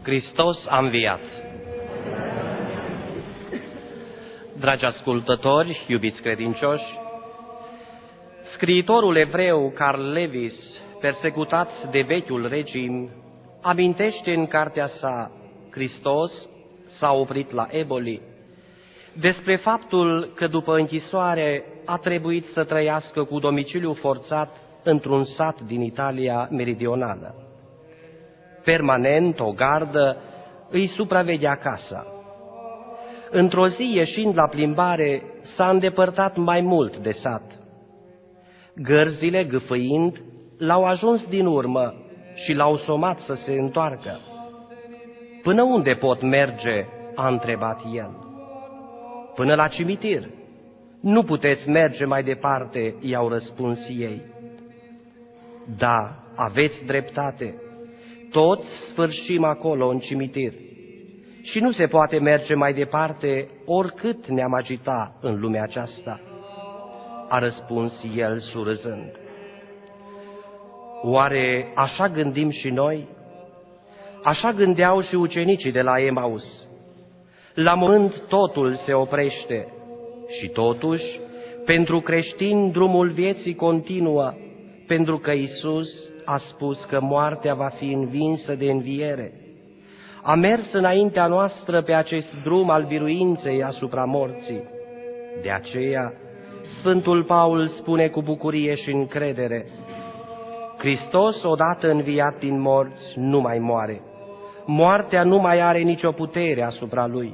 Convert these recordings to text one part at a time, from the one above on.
Hristos a înviat! Dragi ascultători, iubiți credincioși, scriitorul evreu Carl Lewis, persecutat de vechiul regim, amintește în cartea sa Hristos s-a oprit la Eboli despre faptul că după închisoare a trebuit să trăiască cu domiciliu forțat într-un sat din Italia meridională. Permanent o gardă îi supraveghea casa. Într-o zi, ieșind la plimbare, s-a îndepărtat mai mult de sat. Gărzile, gâfâind, l-au ajuns din urmă și l-au somat să se întoarcă. Până unde pot merge?" a întrebat el. Până la cimitir. Nu puteți merge mai departe," i-au răspuns ei. Da, aveți dreptate. Toți sfârșim acolo în cimitir și nu se poate merge mai departe oricât ne-am agita în lumea aceasta, a răspuns el surâzând. Oare așa gândim și noi? Așa gândeau și ucenicii de la Emaus. La moment totul se oprește și totuși, pentru creștini drumul vieții continuă, pentru că Iisus a spus că moartea va fi învinsă de înviere. A mers înaintea noastră pe acest drum al biruinței asupra morții. De aceea, Sfântul Paul spune cu bucurie și încredere: Hristos, odată înviat din morți, nu mai moare. Moartea nu mai are nicio putere asupra Lui.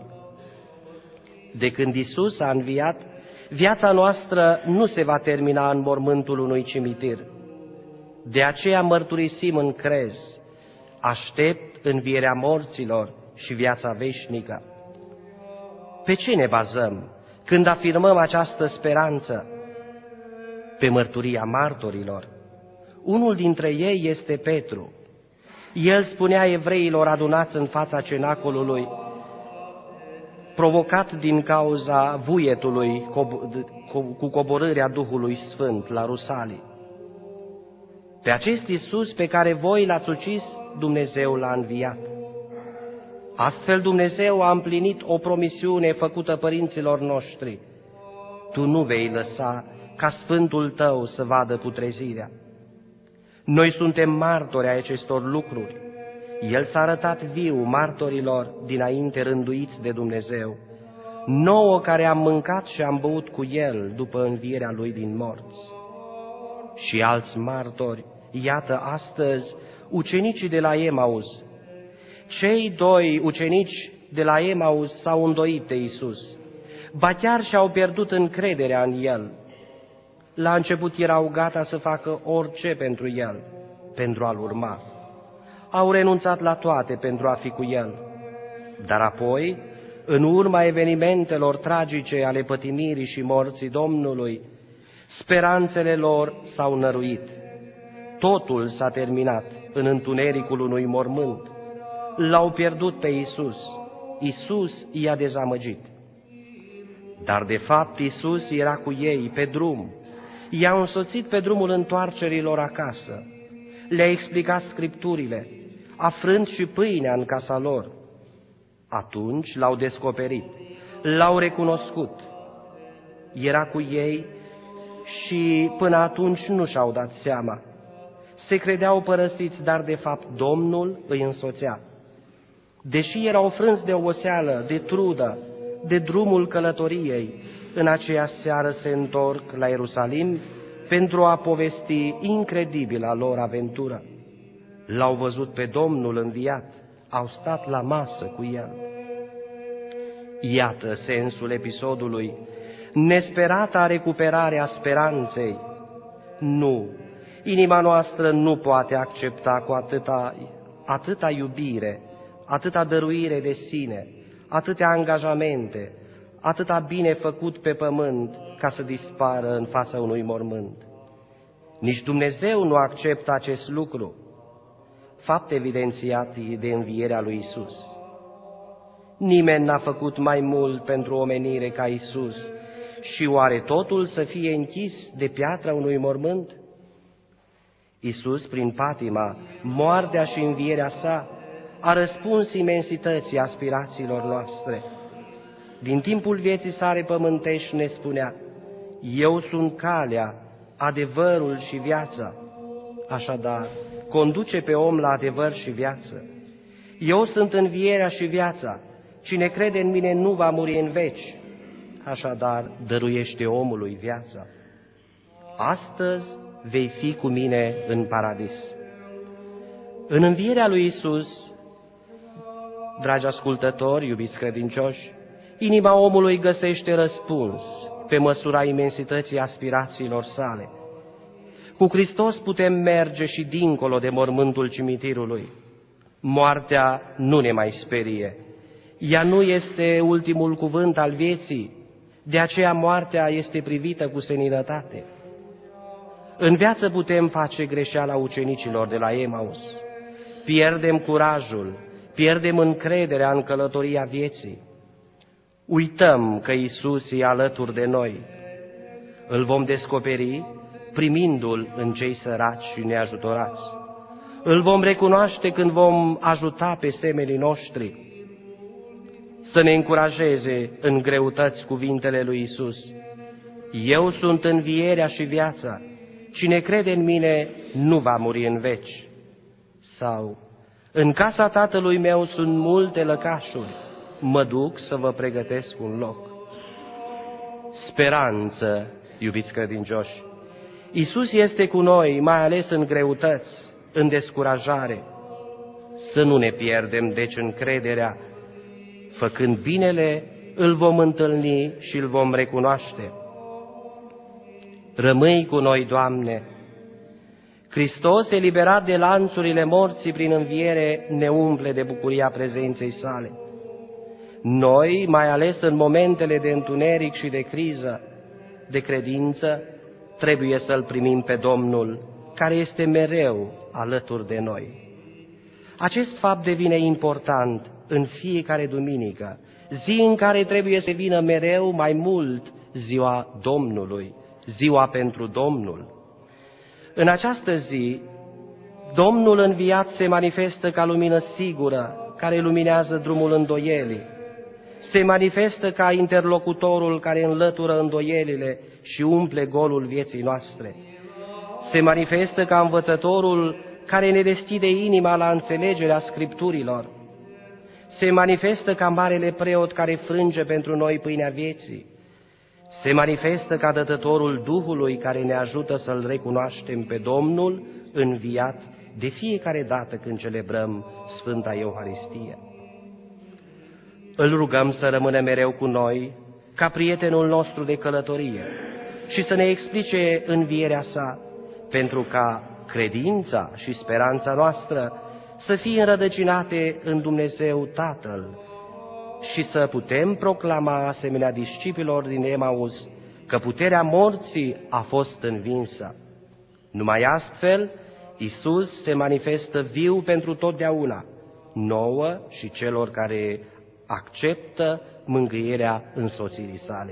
De când Iisus a înviat, viața noastră nu se va termina în mormântul unui cimitir. De aceea mărturisim în crez: aștept învierea morților și viața veșnică. Pe ce ne bazăm când afirmăm această speranță? Pe mărturia martorilor. Unul dintre ei este Petru. El spunea evreilor adunați în fața cenacolului, provocat din cauza vuietului cu coborârea Duhului Sfânt la Rusalii: pe acest Iisus pe care voi l-ați ucis, Dumnezeu l-a înviat. Astfel Dumnezeu a împlinit o promisiune făcută părinților noștri: tu nu vei lăsa ca Sfântul tău să vadă putrezirea. Noi suntem martori ai acestor lucruri. El s-a arătat viu martorilor dinainte rânduiți de Dumnezeu, nouă care am mâncat și am băut cu El după învierea Lui din morți. Și alți martori, iată astăzi, ucenicii de la Emaus. Cei doi ucenici de la Emaus s-au îndoit de Iisus, ba chiar și-au pierdut încrederea în El. La început erau gata să facă orice pentru El, pentru a-L urma. Au renunțat la toate pentru a fi cu El. Dar apoi, în urma evenimentelor tragice ale pătimirii și morții Domnului, speranțele lor s-au năruit. Totul s-a terminat în întunericul unui mormânt. L-au pierdut pe Iisus. Iisus i-a dezamăgit. Dar de fapt Iisus era cu ei pe drum. I-a însoțit pe drumul întoarcerilor acasă. Le-a explicat Scripturile, afrând și pâinea în casa lor. Atunci l-au descoperit, l-au recunoscut. Era cu ei și până atunci nu și-au dat seama. Se credeau părăsiți, dar de fapt Domnul îi însoțea. Deși erau frânți de oboseală, de trudă, de drumul călătoriei, în aceea seară se întorc la Ierusalim pentru a povesti incredibila lor aventură. L-au văzut pe Domnul înviat, au stat la masă cu El. Iată sensul episodului, nesperata recuperare a speranței. Nu, inima noastră nu poate accepta cu atâta iubire, atâta dăruire de sine, atâtea angajamente, atâta bine făcut pe pământ ca să dispară în fața unui mormânt. Nici Dumnezeu nu acceptă acest lucru, fapt evidențiat de învierea lui Iisus. Nimeni n-a făcut mai mult pentru omenire ca Iisus și oare totul să fie închis de piatra unui mormânt? Iisus, prin patima, moartea și învierea sa, a răspuns imensității aspirațiilor noastre. Din timpul vieții sale pământești ne spunea: eu sunt calea, adevărul și viața. Așadar, conduce pe om la adevăr și viață. Eu sunt învierea și viața. Cine crede în mine nu va muri în veci. Așadar, dăruiește omului viața. Astăzi vei fi cu mine în paradis. În învierea lui Iisus, dragi ascultători, iubiți credincioși, inima omului găsește răspuns pe măsura imensității aspirațiilor sale. Cu Hristos putem merge și dincolo de mormântul cimitirului. Moartea nu ne mai sperie. Ea nu este ultimul cuvânt al vieții, de aceea moartea este privită cu seninătate. În viață putem face greșeala ucenicilor de la Emaus. Pierdem curajul, pierdem încrederea în călătoria vieții. Uităm că Iisus e alături de noi. Îl vom descoperi primindu-L în cei săraci și neajutorați. Îl vom recunoaște când vom ajuta pe semenii noștri. Să ne încurajeze în greutăți cuvintele lui Iisus: eu sunt învierea și viața, cine crede în mine nu va muri în veci. Sau: în casa Tatălui meu sunt multe lăcașuri, mă duc să vă pregătesc un loc. Speranță, iubiți credincioși! Iisus este cu noi, mai ales în greutăți, în descurajare. Să nu ne pierdem, deci, încrederea. Făcând binele, îl vom întâlni și îl vom recunoaște. Rămâi cu noi, Doamne! Hristos, eliberat de lanțurile morții prin înviere, ne umple de bucuria prezenței sale. Noi, mai ales în momentele de întuneric și de criză, de credință, trebuie să-L primim pe Domnul, care este mereu alături de noi. Acest fapt devine important în fiecare duminică, zi în care trebuie să vină mereu mai mult ziua Domnului, ziua pentru Domnul. În această zi, Domnul înviat se manifestă ca lumină sigură, care luminează drumul îndoielii. Se manifestă ca interlocutorul care înlătură îndoielile și umple golul vieții noastre. Se manifestă ca învățătorul care ne deschide inima la înțelegerea Scripturilor. Se manifestă ca marele preot care frânge pentru noi pâinea vieții. Se manifestă ca dătătorul Duhului care ne ajută să-L recunoaștem pe Domnul înviat de fiecare dată când celebrăm Sfânta Euharistie. Îl rugăm să rămână mereu cu noi, ca prietenul nostru de călătorie, și să ne explice învierea sa, pentru ca credința și speranța noastră să fie înrădăcinate în Dumnezeu Tatăl și să putem proclama, asemenea discipilor din Emaus, că puterea morții a fost învinsă. Numai astfel, Iisus se manifestă viu pentru totdeauna, nouă și celor care acceptă mângâierea însoțirii sale.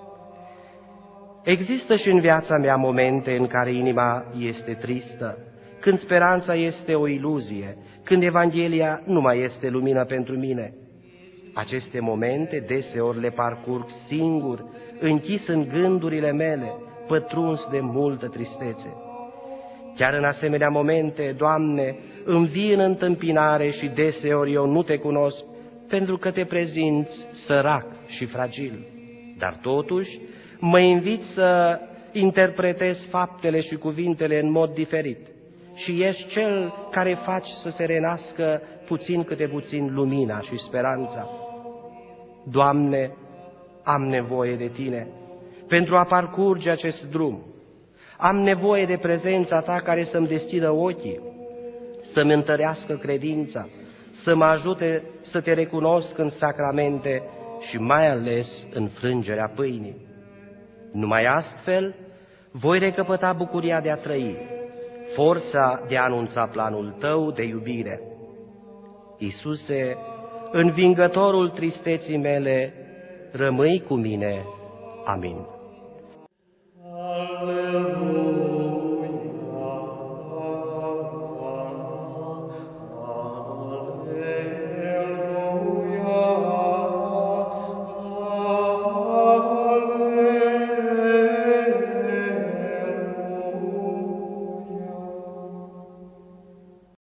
Există și în viața mea momente în care inima este tristă, când speranța este o iluzie, când Evanghelia nu mai este lumină pentru mine. Aceste momente deseori le parcurg singur, închis în gândurile mele, pătruns de multă tristețe. Chiar în asemenea momente, Doamne, îmi vii în întâmpinare și deseori eu nu Te cunosc, pentru că Te prezinți sărac și fragil. Dar totuși mă invit să interpretez faptele și cuvintele în mod diferit și ești Cel care faci să se renască puțin câte puțin lumina și speranța. Doamne, am nevoie de Tine pentru a parcurge acest drum. Am nevoie de prezența Ta care să-mi deschidă ochii, să-mi întărească credința, să mă ajute să Te recunosc în sacramente și mai ales în frângerea pâinii. Numai astfel voi recăpăta bucuria de a trăi, forța de a anunța planul Tău de iubire. Iisuse, învingătorul tristeții mele, rămâi cu mine. Amin.